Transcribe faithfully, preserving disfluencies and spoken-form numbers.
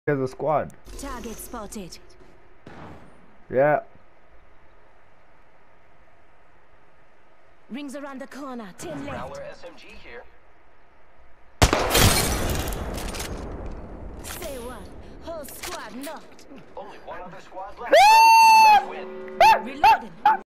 There's a squad. Target spotted. Yeah. Rings around the corner. Ten left. Prowler S M G here. Say what? Whole squad knocked. Only one other squad left. Let's win. Reloading.